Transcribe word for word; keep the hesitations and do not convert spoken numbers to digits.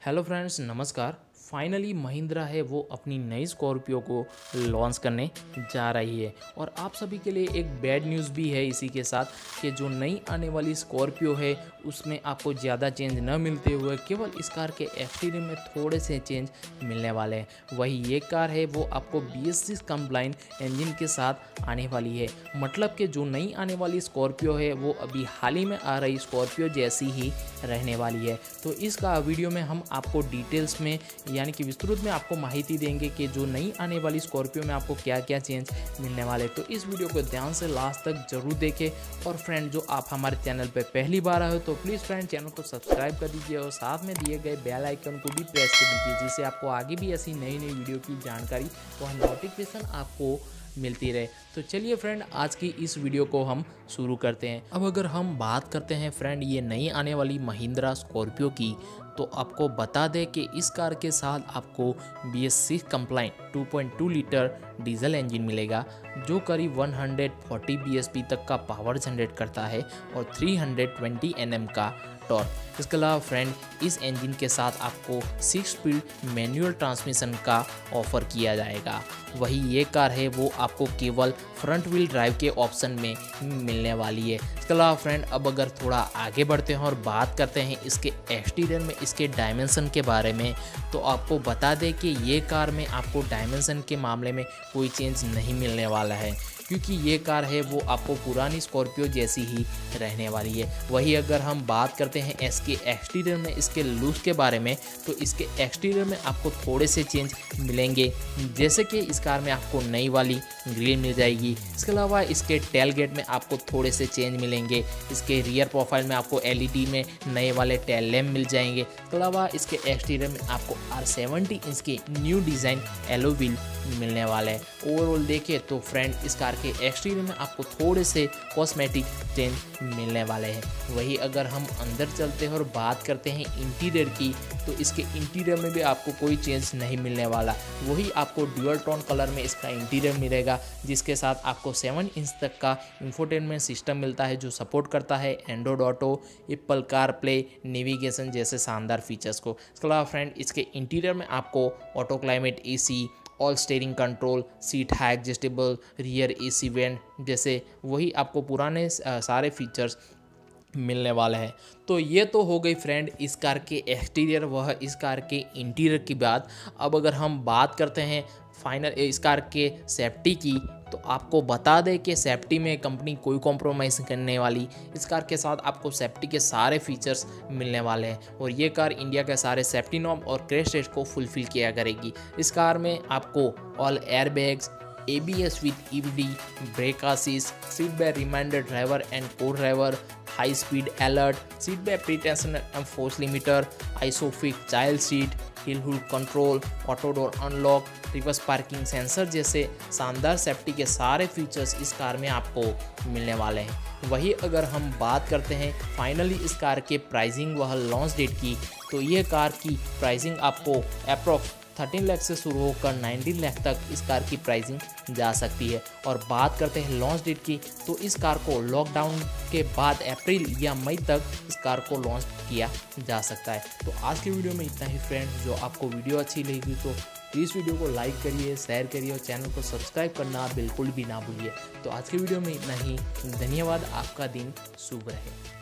Hello friends, नमस्कार। Finally Mahindra है वो अपनी नई स्कॉर्पियो को लॉन्च करने जा रही है और आप सभी के लिए एक बैड न्यूज़ भी है इसी के साथ कि जो नई आने वाली स्कॉर्पियो है उसमें आपको ज़्यादा चेंज न मिलते हुए केवल इस कार के एक्सटीरियर में थोड़े से चेंज मिलने वाले हैं। वही ये कार है वो आपको B S six compliant engine के साथ आने वाली है। मतलब कि जो नई आने वाली स्कॉर्पियो है वो अभी हाल ही में आ रही स्कॉर्पियो जैसी ही रहने वाली है। तो इसका वीडियो में हम आपको डिटेल्स में यानी कि विस्तृत में आपको माहिती देंगे कि जो नई आने वाली स्कॉर्पियो में आपको क्या क्या चेंज मिलने वाले। तो इस वीडियो को ध्यान से लास्ट तक जरूर देखें। और फ्रेंड, जो आप हमारे चैनल पर पहली बार आए हो तो प्लीज़ फ्रेंड चैनल को सब्सक्राइब कर दीजिए और साथ में दिए गए बेल आइकन को भी प्रेस कर दीजिए, जिससे आपको आगे भी ऐसी नई नई वीडियो की जानकारी और नोटिफिकेशन आपको मिलती रहे। तो चलिए फ्रेंड, आज की इस वीडियो को हम शुरू करते हैं। अब अगर हम बात करते हैं फ्रेंड ये नई आने वाली महिंद्रा स्कॉर्पियो की, तो आपको बता दें कि इस कार के साथ आपको B S six compliant two point two litre diesel engine मिलेगा जो करीब एक सौ चालीस बी एच पी तक का पावर जनरेट करता है और तीन सौ बीस एन एम का टॉर्क। इसके अलावा फ्रेंड इस इंजन के साथ आपको सिक्स स्पीड मैनुअल ट्रांसमिशन का ऑफर किया जाएगा। वही ये कार है वो आपको केवल फ्रंट व्हील ड्राइव के ऑप्शन में मिलने वाली है। इसके अलावा फ्रेंड अब अगर थोड़ा आगे बढ़ते हैं और बात करते हैं इसके एक्सटीरियर में इसके डायमेंशन के बारे में, तो आपको बता दें कि ये कार में आपको डायमेंशन के मामले में कोई चेंज नहीं मिलने वाला है, क्योंकि ये कार है वो आपको पुरानी स्कॉर्पियो जैसी ही रहने वाली है। वही अगर हम बात करते हैं इसके एक्सटीरियर में इसके लुक के बारे में, तो इसके एक्सटीरियर में आपको थोड़े से चेंज मिलेंगे, जैसे कि इस कार में आपको नई वाली ग्रिल मिल जाएगी। इसके अलावा इसके टेल गेट में आपको थोड़े से चेंज मिलेंगे। इसके रियर प्रोफाइल में आपको एल ई डी में नए वाले टेल लैम्प मिल जाएंगे। इसके अलावा इसके एक्सटीरियर में आपको आर सेवेंटी इंच के न्यू डिज़ाइन एलो व्हील मिलने वाले हैं। ओवरऑल देखें तो फ्रेंड इस कार के एक्सटीरियर में आपको थोड़े से कॉस्मेटिक चेंज मिलने वाले हैं। वही अगर हम अंदर चलते हैं और बात करते हैं इंटीरियर की, तो इसके इंटीरियर में भी आपको कोई चेंज नहीं मिलने वाला। वही आपको ड्यूअल टोन कलर में इसका इंटीरियर मिलेगा, जिसके साथ आपको सेवन इंच तक का इंफोटेनमेंट सिस्टम मिलता है जो सपोर्ट करता है Android auto, Apple car play, navigation जैसे शानदार फीचर्स को। इसके अलावा फ्रेंड इसके इंटीरियर में आपको auto climate A C, all steering control, seat high adjustable, rear AC vent जैसे वही आपको पुराने सारे फीचर्स मिलने वाले हैं। तो ये तो हो गई फ्रेंड इस कार के एक्सटीरियर वह इस कार के इंटीरियर की बात। अब अगर हम बात करते हैं फाइनल इस कार के सेफ्टी की, तो आपको बता दें कि सेफ्टी में कंपनी कोई कॉम्प्रोमाइज़ करने वाली। इस कार के साथ आपको सेफ्टी के सारे फीचर्स मिलने वाले हैं और ये कार इंडिया के सारे सेफ्टी नॉर्म और क्रैश टेस्ट को फुलफिल किया करेगी। इस कार में आपको all air bags, A B S with E B D, brake assist, seat back reminder driver and co driver, high speed alert, seat back pretension and force limiter, ISOFIX child seat, hill hold control, auto door unlock, reverse parking sensor जैसे शानदार safety के सारे features इस car में आपको मिलने वाले हैं। वही अगर हम बात करते हैं फाइनली इस कार के प्राइसिंग वह लॉन्च डेट की, तो ये कार की प्राइसिंग आपको अप्रॉक्स थर्टीन लाख से शुरू होकर नाइनटीन लाख तक इस कार की प्राइसिंग जा सकती है। और बात करते हैं लॉन्च डेट की, तो इस कार को लॉकडाउन के बाद अप्रैल या मई तक इस कार को लॉन्च किया जा सकता है। तो आज की वीडियो में इतना ही फ्रेंड्स। जो आपको वीडियो अच्छी लगी तो प्लीज़ वीडियो को लाइक करिए, शेयर करिए और चैनल को सब्सक्राइब करना बिल्कुल भी ना भूलिए। तो आज की वीडियो में इतना ही। धन्यवाद। आपका दिन शुभ रहे।